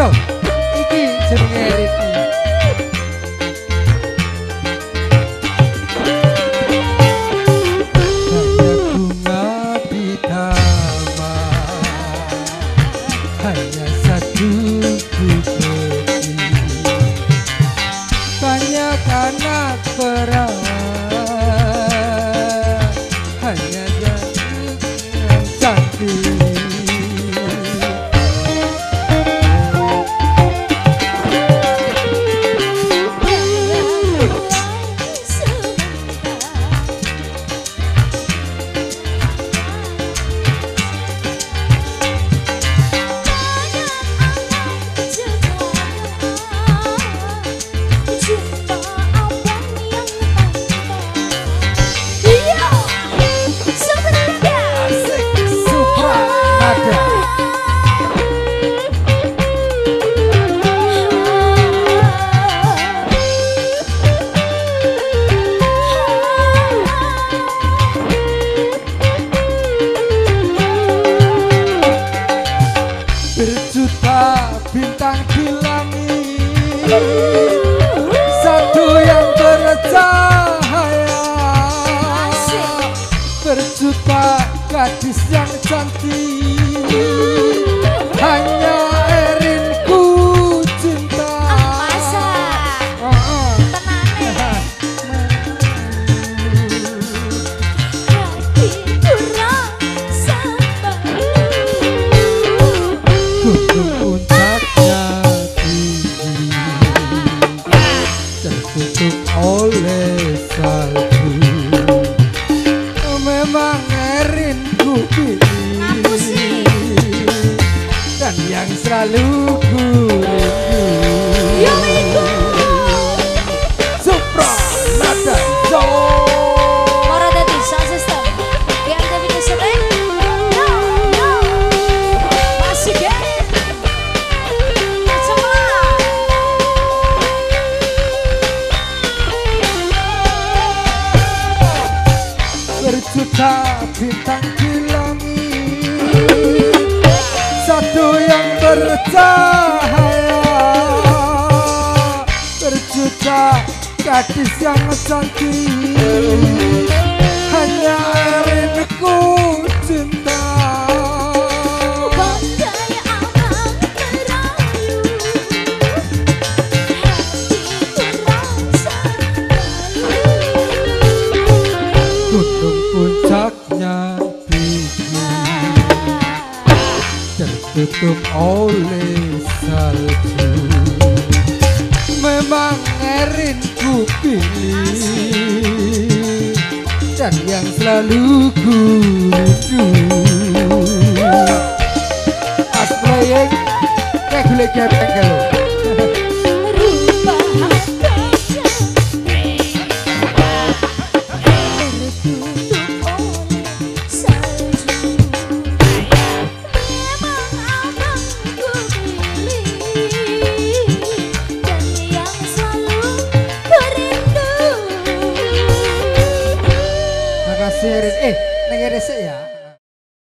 Loh, iki jenenge Riti. Hanya satu bukti, banyak anak perang, hanya gadis yang cantik. Berjuta bintang di langit, satu yang bercahaya. Berjuta gadis yang cantik, hanya Erinku cinta. Puncaknya tinggi, tertutup oleh salju. Memang Erinku pilih, dan yang selalu ku rindu. Supra Nada Show. Berjuta bintang di langit, satu yang bercahaya. Berjuta gadis yang cantik, hanya Erinku cinta. Puncaknya tinggi, tertutup oleh salju. Memang Erinku pilih, dan yang selalu ku rindu. As playing kayak gule gepeng kalau. Makasih Rin. Nengere sih ya.